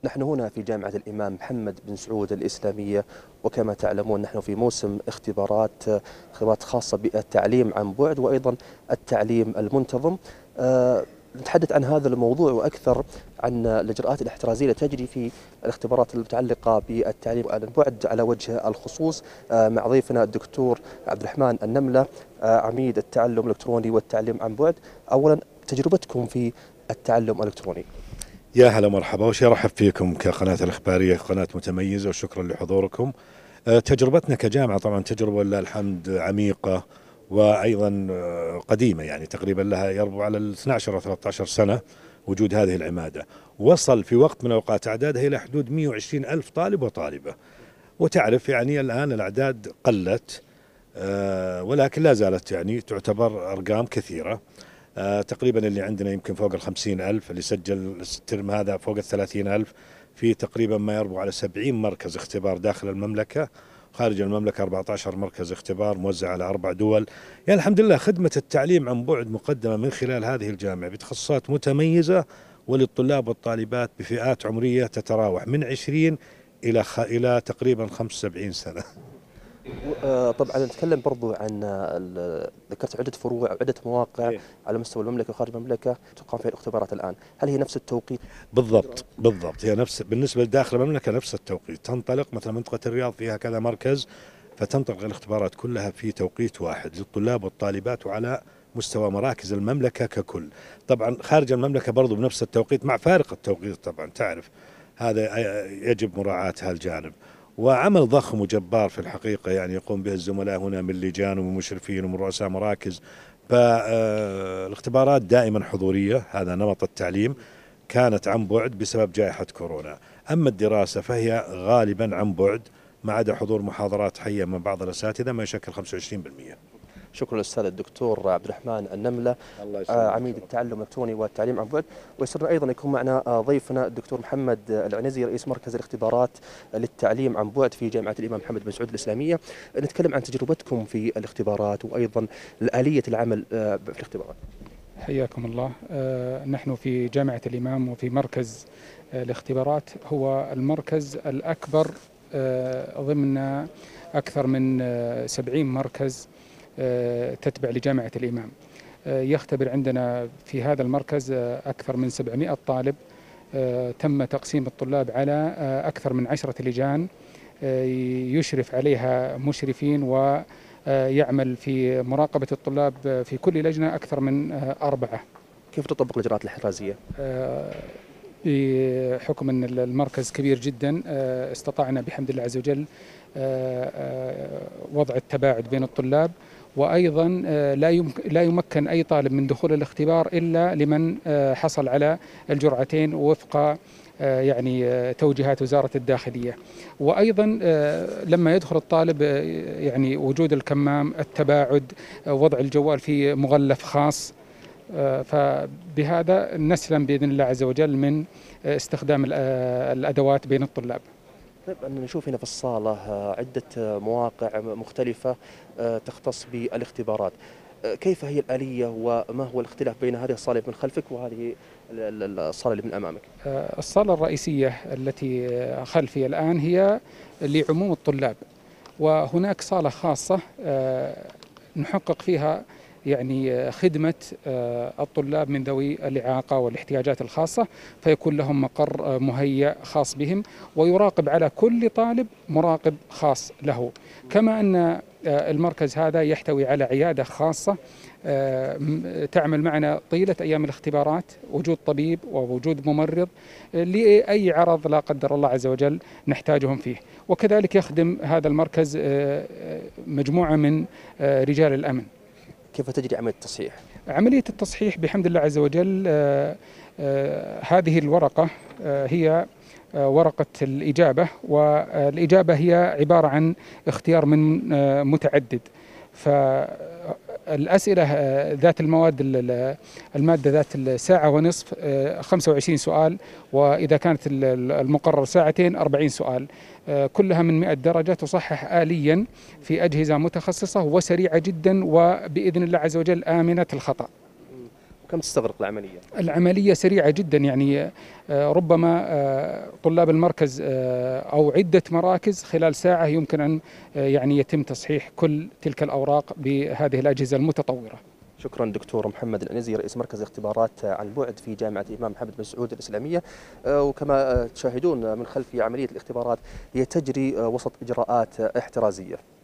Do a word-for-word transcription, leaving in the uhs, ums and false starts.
نحن هنا في جامعة الإمام محمد بن سعود الإسلامية، وكما تعلمون نحن في موسم اختبارات اختبارات خاصة بالتعليم عن بعد وأيضا التعليم المنتظم. أه نتحدث عن هذا الموضوع وأكثر عن الإجراءات الاحترازية التي تجري في الاختبارات المتعلقة بالتعليم عن بعد على وجه الخصوص أه مع ضيفنا الدكتور عبد الرحمن النملة، أه عميد التعلم الإلكتروني والتعليم عن بعد. أولا تجربتكم في التعلم الإلكتروني. يا هلا مرحبا، وش ارحب فيكم كقناة الإخبارية، قناة متميزة، وشكرا لحضوركم. أه تجربتنا كجامعة طبعا تجربة لله الحمد عميقة وأيضا قديمة، يعني تقريبا لها يربو على ال اثني عشر أو ثلاثة عشر سنة وجود هذه العمادة. وصل في وقت من الأوقات أعدادها إلى حدود مئة وعشرين ألف طالب وطالبة، وتعرف يعني الآن الأعداد قلت أه ولكن لا زالت يعني تعتبر أرقام كثيرة. آه تقريبا اللي عندنا يمكن فوق الخمسين ألف، اللي سجل الترم هذا فوق الثلاثين ألف، في تقريبا ما يربو على سبعين مركز اختبار داخل المملكة. خارج المملكة أربعة عشر مركز اختبار موزع على أربع دول. يعني الحمد لله خدمة التعليم عن بعد مقدمة من خلال هذه الجامعة بتخصصات متميزة وللطلاب والطالبات بفئات عمرية تتراوح من عشرين إلى خ... إلى تقريبا خمسة وسبعين سنة. طبعا نتكلم برضو عن ذكرت عدة فروع أو عدة مواقع إيه؟ على مستوى المملكة وخارج المملكة تقام فيها الاختبارات الآن، هل هي نفس التوقيت؟ بالضبط بالضبط، هي نفس بالنسبة لداخل المملكة نفس التوقيت. تنطلق مثلا منطقة الرياض فيها كذا مركز، فتنطلق الاختبارات كلها في توقيت واحد للطلاب والطالبات وعلى مستوى مراكز المملكة ككل. طبعا خارج المملكة برضو بنفس التوقيت مع فارق التوقيت، طبعا تعرف هذا يجب مراعاة هالجانب. وعمل ضخم وجبار في الحقيقة يعني يقوم به الزملاء هنا من لجان ومن مشرفين ومن رؤساء مراكز. فالاختبارات دائما حضورية، هذا نمط التعليم. كانت عن بعد بسبب جائحة كورونا، أما الدراسة فهي غالبا عن بعد ما عدا حضور محاضرات حية من بعض الأساتذة ما يشكل خمسة وعشرين بالمئة. شكرا للأستاذ الدكتور عبد الرحمن النملة، عميد التعلم الإلكتروني والتعليم عن بعد. ويسرنا أيضا يكون معنا ضيفنا الدكتور محمد العنزي، رئيس مركز الاختبارات للتعليم عن بعد في جامعة الإمام محمد بن سعود الإسلامية. نتكلم عن تجربتكم في الاختبارات وأيضا آلية العمل في الاختبارات. حياكم الله. نحن في جامعة الإمام وفي مركز الاختبارات، هو المركز الأكبر ضمن أكثر من سبعين مركز تتبع لجامعة الإمام. يختبر عندنا في هذا المركز أكثر من سبعمئة طالب. تم تقسيم الطلاب على أكثر من عشرة لجان يشرف عليها مشرفين، ويعمل في مراقبة الطلاب في كل لجنة أكثر من أربعة. كيف تطبق الإجراءات الاحترازية؟ بحكم أن المركز كبير جدا استطعنا بحمد الله عز وجل وضع التباعد بين الطلاب، وأيضا لا يمكن أي طالب من دخول الاختبار إلا لمن حصل على الجرعتين وفق يعني توجيهات وزارة الداخلية. وأيضا لما يدخل الطالب يعني وجود الكمام، التباعد، وضع الجوال في مغلف خاص. فبهذا نسلم بإذن الله عز وجل من استخدام الأدوات بين الطلاب. طيب نشوف هنا في الصالة عدة مواقع مختلفة تختص بالاختبارات، كيف هي الآلية وما هو الاختلاف بين هذه الصالة من خلفك وهذه الصالة اللي من أمامك؟ الصالة الرئيسية التي خلفي الآن هي لعموم الطلاب، وهناك صالة خاصة نحقق فيها يعني خدمة الطلاب من ذوي الإعاقة والاحتياجات الخاصة، فيكون لهم مقر مهيأ خاص بهم، ويراقب على كل طالب مراقب خاص له. كما أن المركز هذا يحتوي على عيادة خاصة تعمل معنا طيلة أيام الاختبارات، وجود طبيب ووجود ممرض لأي عرض لا قدر الله عز وجل نحتاجهم فيه. وكذلك يخدم هذا المركز مجموعة من رجال الأمن. كيف تجري عملية التصحيح؟ عملية التصحيح بحمد الله عز وجل آآ آآ هذه الورقة هي ورقة الإجابة، والإجابة هي عبارة عن اختيار من متعدد. فالأسئلة ذات المواد المادة ذات الساعة ونصف خمسة وعشرين سؤال، وإذا كانت المقرر ساعتين أربعين سؤال، كلها من مئة درجة، تصحح آليا في أجهزة متخصصة وسريعة جدا، وبإذن الله عز وجل آمنة الخطأ. كم تستغرق العملية؟ العملية سريعة جدا، يعني ربما طلاب المركز أو عدة مراكز خلال ساعة يمكن أن يعني يتم تصحيح كل تلك الأوراق بهذه الأجهزة المتطورة. شكرا دكتور محمد العنزي رئيس مركز اختبارات عن بعد في جامعة الإمام محمد بن سعود الإسلامية. وكما تشاهدون من خلف عملية الاختبارات هي تجري وسط إجراءات احترازية.